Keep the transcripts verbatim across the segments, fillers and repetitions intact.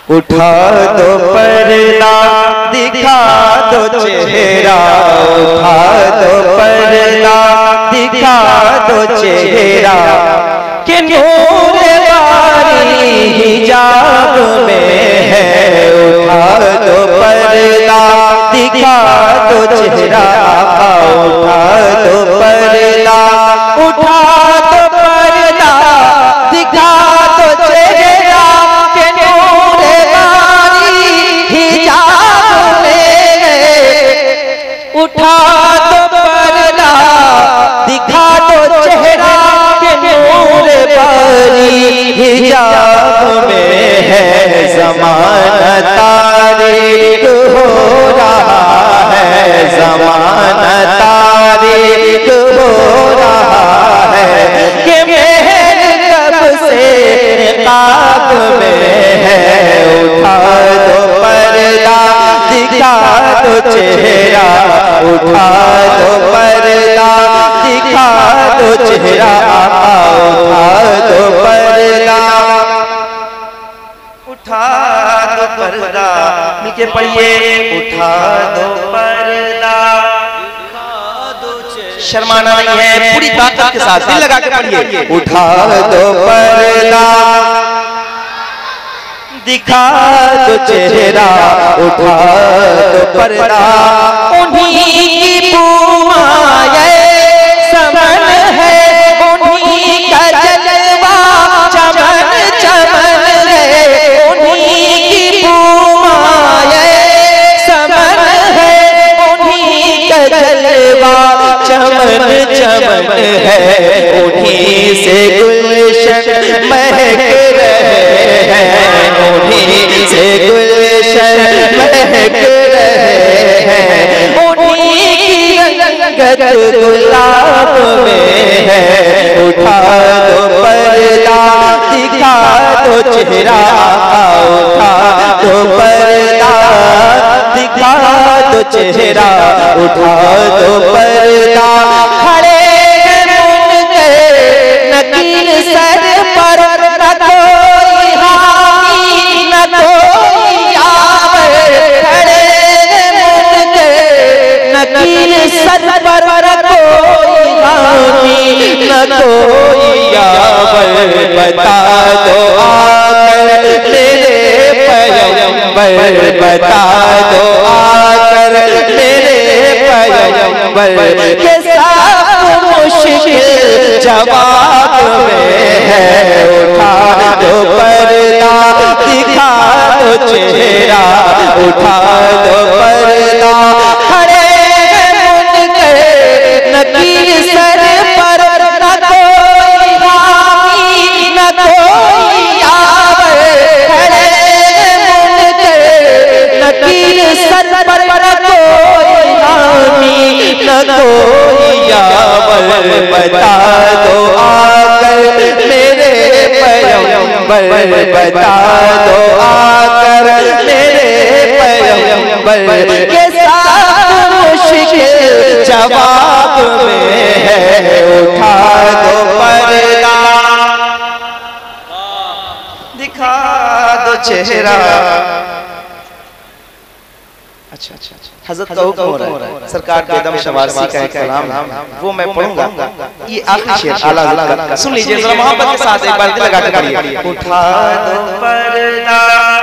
उठा दो पर्दा दिखा दो चेहरा, उठा दो पर्दा दिखा दो चेहरा, कि नूर बारी हिजाब में है। उठा दो पर्दा दिखा दो चेहरा, उठा दो पर्दा, उठा दो पर्दा दिखा दो चेहरा, कि नूर बारी हिजाब में है। उठा दो पर्दा दिखा दो चेहरा, कि नूर बारी हिजाब में है। ज़माना तारीक हो रहा है, ज़माना तारीक हो रहा है, कि मेहर कब से निकाब में है। उठा दो पर्दा दिखा दो चेहरा, उठा दो पर्दा दिखा दो चेहरा, उठा दो पर्दा, उठा दो पर्दा। नीचे पढ़िए, उठा दो पर्दा, शर्माना नहीं है, पूरी ताकत के साथ दिल लगा के पढ़िए। उठा दो पर्दा दिखा दो चेहरा, उठा दो पर्दा, उन्हीं की पूमाए समन है, उन्हीं का जलवा चमन चमन है, उन्हीं की पूमाए समन है, उन्हीं का जलवा चमन चमन है, उन्हीं से गुलशन महक रहे हैं, उन्हीं से गुलशन महक रहे हैं, उन्हीं की रंगत गुलाब में है। उठा दो पर्दा दिखा दो चेहरा, उठा दो पर्दा दिखा दो चेहरा, उठा दो पर्दा। खड़े मुनकर नकील सर पर, न कोई हामी न कोई यावर। खड़े मुनकर नकील सर पर, न कोई हामी न कोई यावर। बता दो आकर मेरे पैगंबर, बता दो आकर मेरे पैगंबर, के साथ मुश्किल जवाब में है। उठा दो पर्दा दिखा दो चेहरा, उठा दो पर्दा। खड़े मुनकर नकील सर पर, न कोई हामी न कोई यावर। खड़े मुनकर नकील सर पर, न कोई हामी न कोई यावर। बता दो आकर मेरे पैगंबर, बता दो आकर मेरे पैगंबर, के साथ मुश्किल जवाब में है। उठा दो पर्दा दिखा दो चेहरा। अच्छा अच्छा हज़रत का हुक्म हो रहा है, सरकार के दम शवारसी का एक कलाम है, वो मैं पढ़ूंगा। ये आखिरी शेर आला का सुन लीजिए जरा मोहब्बत के साथ, एक बार दिल लगा के पढ़िए। उठा दो पर्दा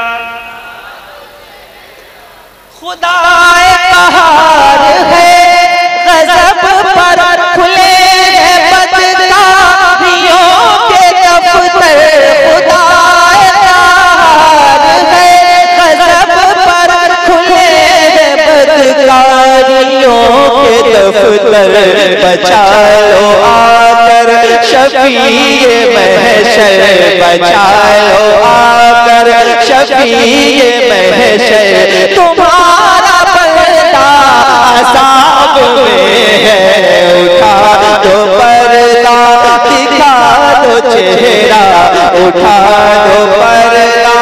खुदाए कहार है, गज़ब पर खुले हैं बदकारियों के दफ्तर। खुदाए कहार है, गज़ब पर खुले हैं बदकारियों के दफ्तर। बचा लो आकर शफीए महशर, बचा लो आकर शफीए महशर। तुम्हारा पर्दा अज़ाब में है। उठा दो पर्दा दिखा दो चेहरा, उठा दो पर्दा।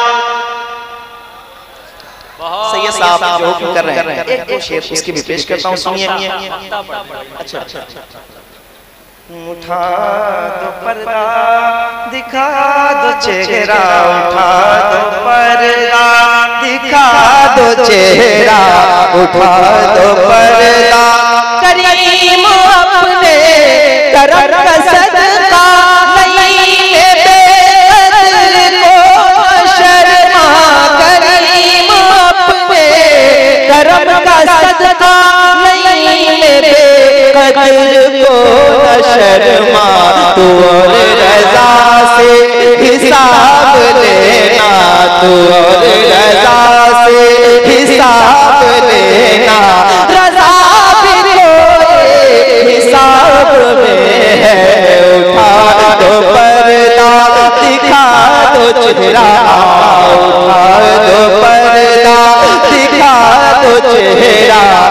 सैयद साहब जो कर रहे हैं, एक दो शेर उसकी भी पेश करता हूँ, सुनिए। अच्छा अच्छा उठा दो पर्दा दिखा दो चेहरा, उठा दो पर्दा। चेहरा, उठा दो पर्दा। करीम अपने करम का सदका नहीं ले बेकदर को शर्मा। करीम अपने करम का सदका नहीं ले बेकदर को शर्मा। तू और रजा से हिसाब लेना, तू और रजा से हिसाब लेना। रजा भी कोई हिसाब में है, उठा दो पर्दा दिखा दो चेहरा, उठा दो पर्दा दिखा दो चेहरा।